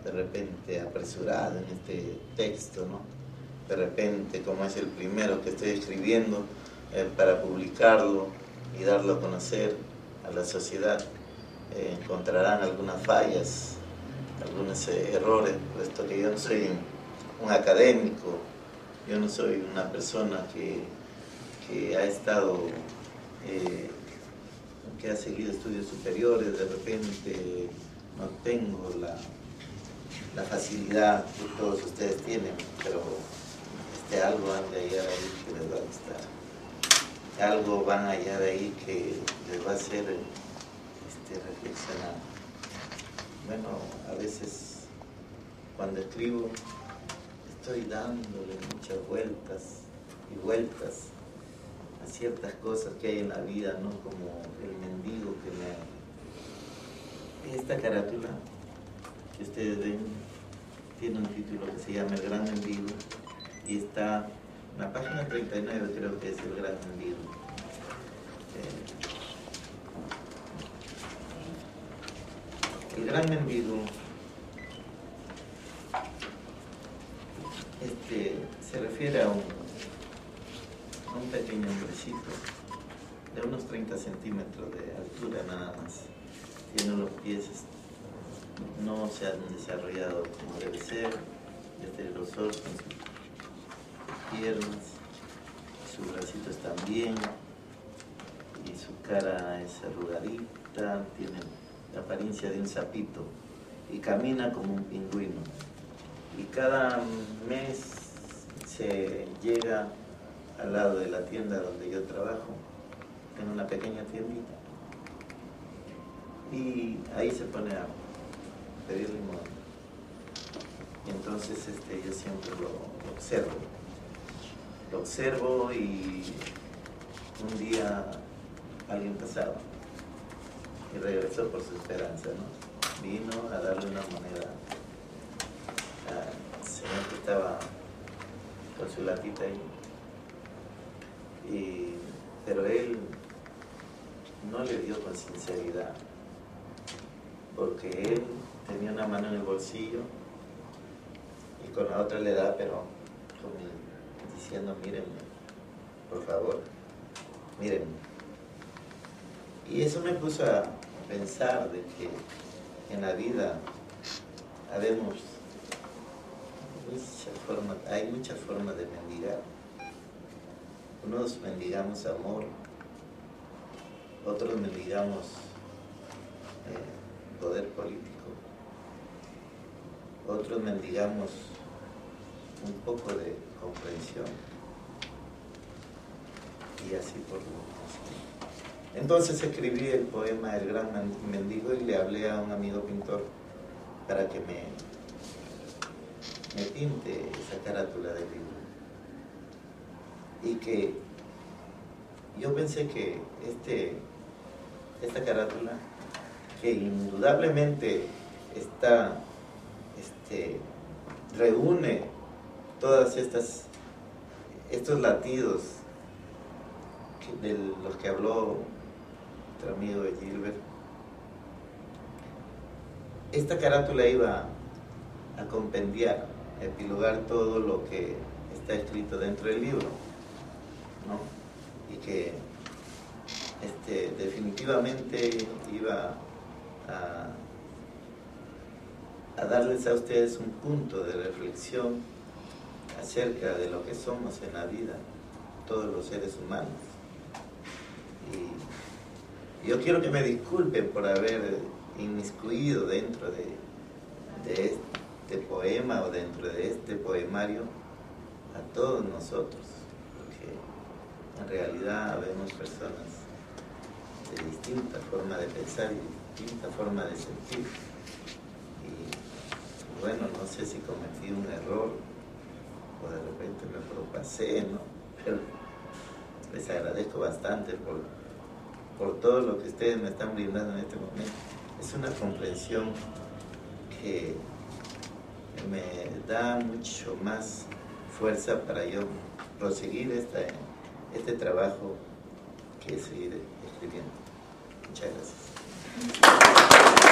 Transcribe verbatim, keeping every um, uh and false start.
de repente apresurado en este texto, ¿no? De repente, como es el primero que estoy escribiendo, eh, para publicarlo y darlo a conocer a la sociedad, eh, encontrarán algunas fallas, algunos eh, errores, puesto que yo no soy un académico, yo no soy una persona que, que ha estado, eh, que ha seguido estudios superiores. De repente no tengo la, la facilidad que todos ustedes tienen, pero este, algo han de hallar ahí que les va a gustar, algo van a hallar ahí que les va a hacer este, reflexionar. Bueno, a veces cuando escribo estoy dándole muchas vueltas y vueltas a ciertas cosas que hay en la vida, ¿no? Como el mendigo que me... Esta carátula que ustedes ven tiene un título que se llama El Gran Mendigo y está en la página treinta y nueve, creo que es El Gran Mendigo. Eh, el Gran Mendigo este, se refiere a un, a un pequeño hombrecito de unos treinta centímetros de altura nada más. Tiene los pies, no se han desarrollado como debe ser, desde los ojos, sus piernas, sus bracitos también, y su cara es arrugadita, tiene la apariencia de un sapito y camina como un pingüino. Y cada mes se llega al lado de la tienda donde yo trabajo, en una pequeña tiendita, y ahí se pone a pedir limón. Y entonces este, yo siempre lo, lo observo. Lo observo y un día alguien pasaba y regresó por su esperanza, ¿no? Vino a darle una moneda al señor que estaba con su latita ahí. Y, pero él no le dio con sinceridad, porque él tenía una mano en el bolsillo y con la otra le da, pero como diciendo, mírenme, por favor, mírenme. Y eso me puso a pensar de que en la vida habemos muchas formas, hay muchas formas de mendigar. Unos mendigamos amor, otros mendigamos eh, poder político, otros mendigamos un poco de comprensión, y así por lo menos. Entonces escribí el poema El Gran Mendigo y le hablé a un amigo pintor para que me, me pinte esa carátula del libro. Y que yo pensé que este, esta carátula, que indudablemente está, este, reúne todas estas estos latidos de los que habló nuestro amigo Gilbert, esta carátula iba a compendiar, a epilogar todo lo que está escrito dentro del libro, ¿no? Y que este, definitivamente iba a, a darles a ustedes un punto de reflexión acerca de lo que somos en la vida, todos los seres humanos. Y yo quiero que me disculpen por haber inmiscuido dentro de, de este poema o dentro de este poemario a todos nosotros, porque en realidad vemos personas de distinta forma de pensar y distinta forma de sentir. Y bueno, no sé si cometí un error o de repente me propasé, ¿no? Pero les agradezco bastante por, por todo lo que ustedes me están brindando en este momento. Es una comprensión que me da mucho más fuerza para yo proseguir esta, este trabajo que es seguir escribiendo. Muchas gracias.